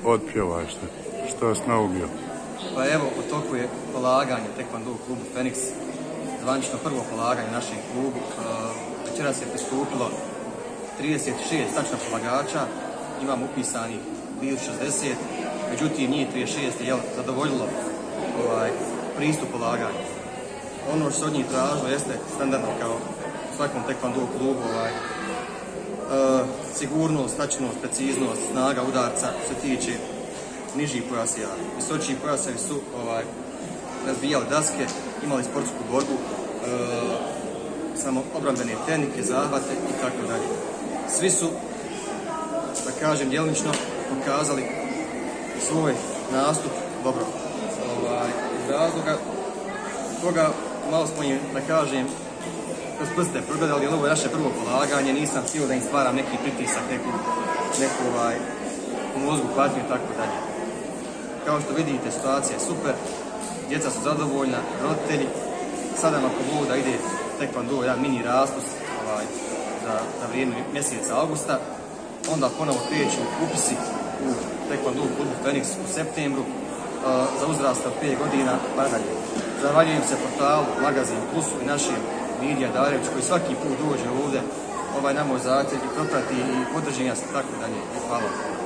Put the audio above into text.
otpjevaš što vas naubio? Pa evo, u toku je polaganje Taekwondo u klubu Feniks, zvanično prvo polaganje našem klubu. Večeras je pristupilo 36 tačno polagača, imam upisani blizu 60, međutim njih 36 je zadovoljilo pristup polaganju. Ono što se od njih tražilo jeste standardno kao u svakom Taekwondo klubu, sigurnost, tačnost, preciznost, snaga udarca što se tiče nižih pojaseva. Visočiji pojasevi su razbijali daske, imali sportsku borbu, samo obrambene tehnike, zahvate i tako dalje. Svi su, da kažem, djelomično pokazali svoj nastup dobro. Iz razloga toga malo smo im, da kažem, kroz prste progledali, jer ovo je naše prvo polaganje, nisam htio da im stvaram neki pritisak, neku mozgu, patnju i tako dalje. Kao što vidite, situacija je super, djeca su zadovoljna, roditelji. Sada nam ako mogu da ide Taekwondo, jedan mini raspust za vrijeme mjeseca augusta, onda ponovo kreću upisi u Taekwondo klubu Feniks u septembru za uzrasta od 5 godina pa dalje. Zahvaljujem se portalu Magazin Plusu i našem Lidija Darević koji svaki put dođe ovdje na moj zahtjev i proprati i podrži nas tako dalje. Hvala.